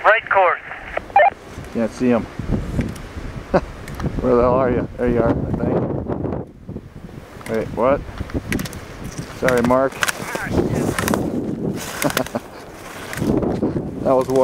Right course. Can't see him. Where the hell are you? There you are, I think. Wait, what? Sorry, Mark. That was